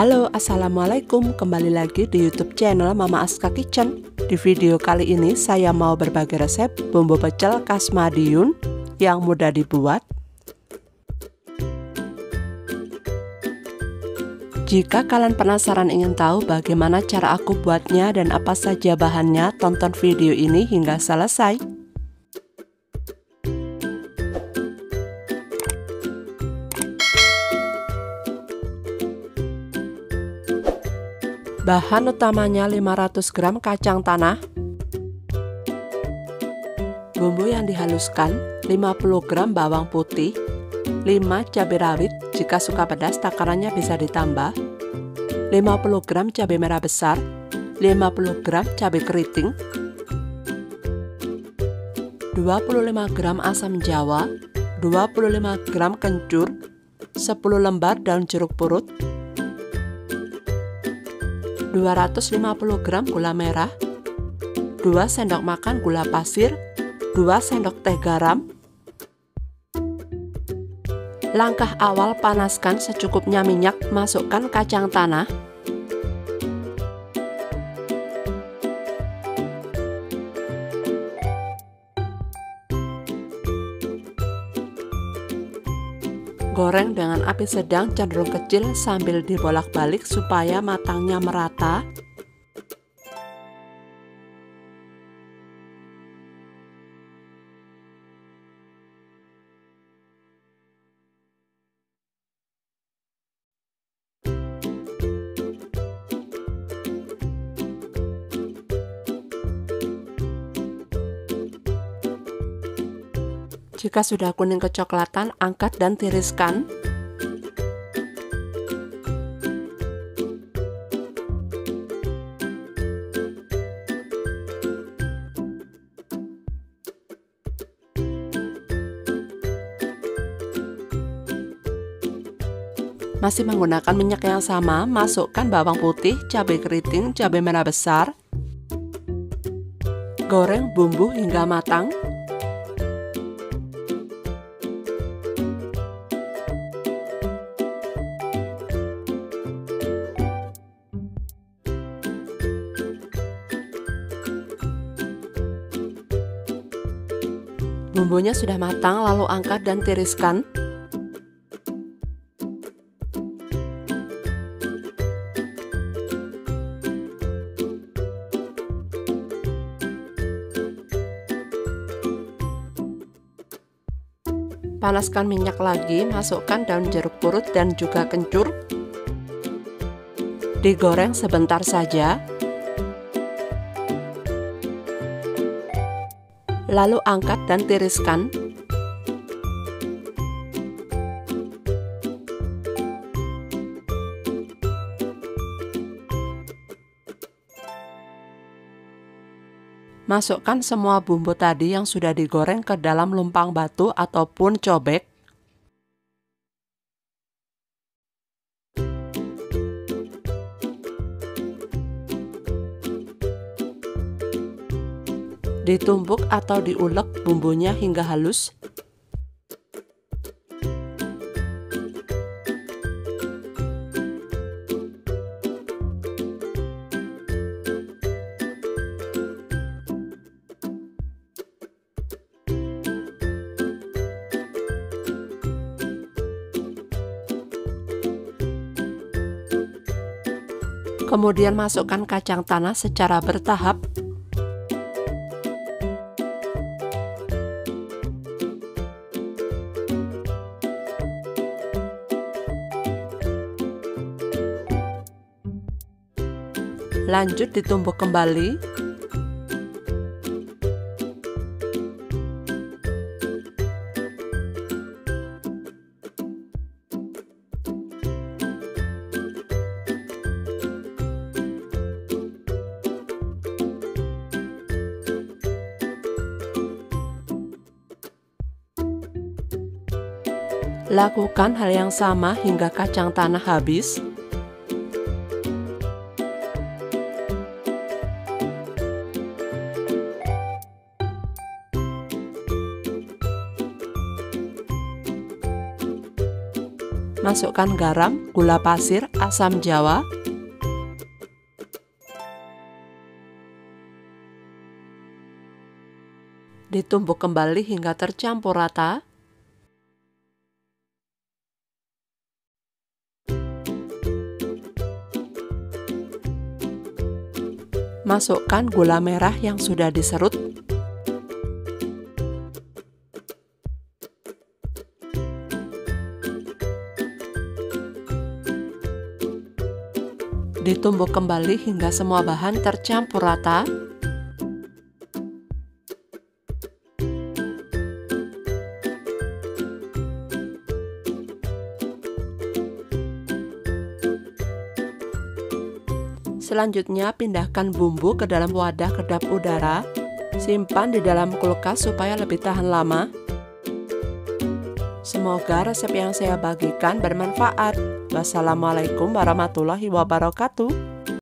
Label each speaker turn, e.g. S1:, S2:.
S1: Halo, assalamualaikum. Kembali lagi di YouTube channel Mama Aska Kitchen. Di video kali ini saya mau berbagi resep bumbu pecel khas Madiun yang mudah dibuat. Jika kalian penasaran ingin tahu bagaimana cara aku buatnya dan apa saja bahannya, tonton video ini hingga selesai. Bahan utamanya 500 gram kacang tanah, bumbu yang dihaluskan 50 gram bawang putih, 5 cabai rawit, jika suka pedas takarannya bisa ditambah, 50 gram cabai merah besar, 50 gram cabai keriting, 25 gram asam jawa, 25 gram kencur, 10 lembar daun jeruk purut, 250 gram gula merah, 2 sendok makan gula pasir, 2 sendok teh garam. Langkah awal, panaskan secukupnya minyak, masukkan kacang tanah. Goreng dengan api sedang cenderung kecil sambil dibolak-balik supaya matangnya merata. Jika sudah kuning kecoklatan, angkat dan tiriskan. Masih menggunakan minyak yang sama, masukkan bawang putih, cabai keriting, cabai merah besar. Goreng bumbu hingga matang. Bumbunya sudah matang, lalu angkat dan tiriskan. Panaskan minyak lagi, masukkan daun jeruk purut dan juga kencur. Digoreng sebentar saja. Lalu angkat dan tiriskan. Masukkan semua bumbu tadi yang sudah digoreng ke dalam lumpang batu ataupun cobek. Ditumbuk atau diulek bumbunya hingga halus. Kemudian masukkan kacang tanah secara bertahap. Lanjut ditumbuk kembali. Lakukan hal yang sama hingga kacang tanah habis. Masukkan garam, gula pasir, asam jawa, ditumbuk kembali hingga tercampur rata. Masukkan gula merah yang sudah diserut. Ditumbuk kembali hingga semua bahan tercampur rata. Selanjutnya, pindahkan bumbu ke dalam wadah kedap udara. Simpan di dalam kulkas supaya lebih tahan lama. Semoga resep yang saya bagikan bermanfaat. Wassalamualaikum warahmatullahi wabarakatuh.